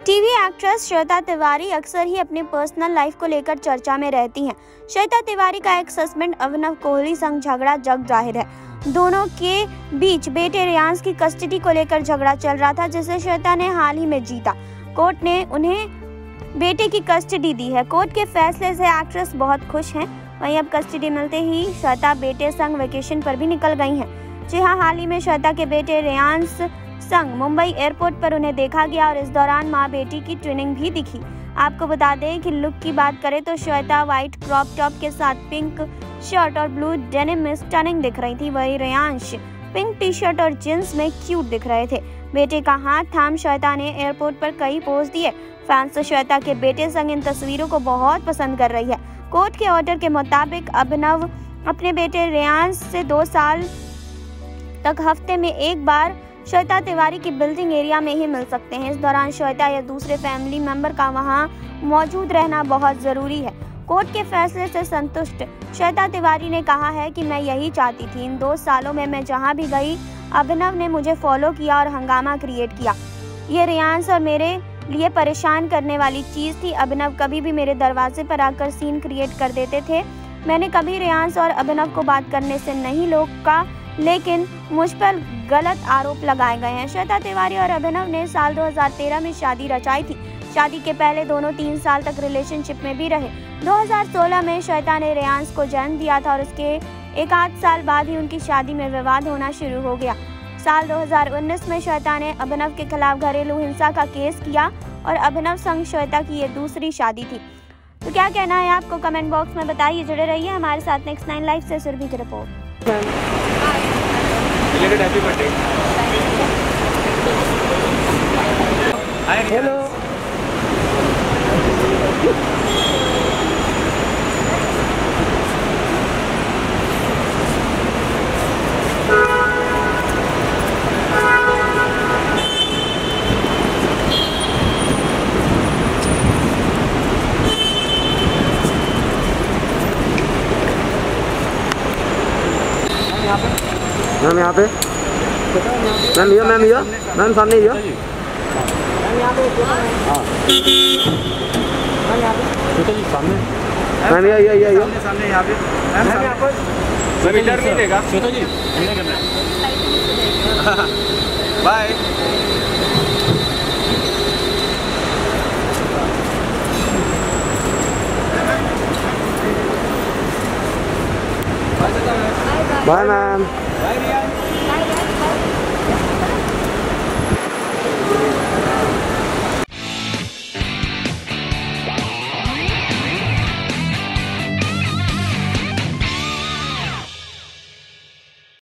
TV actress Shweta Tiwari अक्सर ही अपनी personal life को लेकर चर्चा में रहती हैं। श्वेता तिवारी का एक्स हस्बैंड अभिनव कोहली संग झगड़ा जग जाहिर है। दोनों के बीच बेटे रियांश की कस्टडी को लेकर झगड़ा चल रहा था, जिसे श्वेता ने हाल ही में जीता। कोर्ट ने उन्हें बेटे की कस्टडी दी है। कोर्ट के फैसले से एक्ट्रेस बहुत खुश हैं। वहीं अब कस्टडी मिलते ही श्वेता बेटे संग वेकेशन पर भी निकल गई हैं। जी हां, हाल ही में श्वेता के बेटे रियांश संग मुंबई एयरपोर्ट पर उन्हें देखा गया और इस दौरान मां बेटी की ट्विनिंग भी दिखी। आपको बता दें कि लुक की बात करें तो श्वेता व्हाइट क्रॉप टॉप के साथ पिंक शर्ट और ब्लू डेनिम में स्टनिंग दिख रही थी। वहीं रियांश पिंक टी शर्ट और जींस में क्यूट दिख रहे थे। बेटे का हाथ थाम श्वेता ने एयरपोर्ट पर कई पोज दिए। फैंस श्वेता के बेटे संग इन तस्वीरों को बहुत पसंद कर रही है। कोर्ट के ऑर्डर के मुताबिक अभिनव अपने बेटे रियांश से 2 साल तक हफ्ते में एक बार श्वेता तिवारी की बिल्डिंग एरिया में ही मिल सकते हैं। इस दौरान श्वेता या दूसरे फैमिली मेंबर का वहां मौजूद रहना बहुत जरूरी है। कोर्ट के फैसले से संतुष्ट श्वेता तिवारी ने कहा है कि मैं यही चाहती थी। इन 2 सालों में मैं जहां भी गई, अभिनव ने मुझे फॉलो किया और हंगामा क्रिएट किया। ये रियांश और मेरे लिए परेशान करने वाली चीज थी। अभिनव कभी भी मेरे दरवाजे पर आकर सीन क्रिएट कर देते थे। मैंने कभी रियांश और अभिनव को बात करने से नहीं रोका, लेकिन मुझ पर गलत आरोप लगाए गए हैं। श्वेता तिवारी और अभिनव ने साल 2013 में शादी रचाई थी। शादी के पहले दोनों 3 साल तक रिलेशनशिप में भी रहे। 2016 में श्वेता ने रियांश को जन्म दिया था और उसके 1 साल बाद ही उनकी शादी में विवाद होना शुरू हो गया। साल 2019 में श्वेता ने अभिनव के खिलाफ घरेलू हिंसा का केस किया और अभिनव संग श्वेता की ये दूसरी शादी थी। तो क्या कहना है आपको, कमेंट बॉक्स में बताइए। जुड़े रहिए हमारे साथ नेक्स्ट 9 लाइव से सुरभि की रिपोर्ट। Happy birthday. हेलो। मैम यहाँ पे, मैम सामने ही है। हाँ सामने मैम, ये सामने यहाँ पे मैम, यहाँ पर मैम इधर नहीं देगा। Shweta ji bye. Bye ma'am. Bye रिया।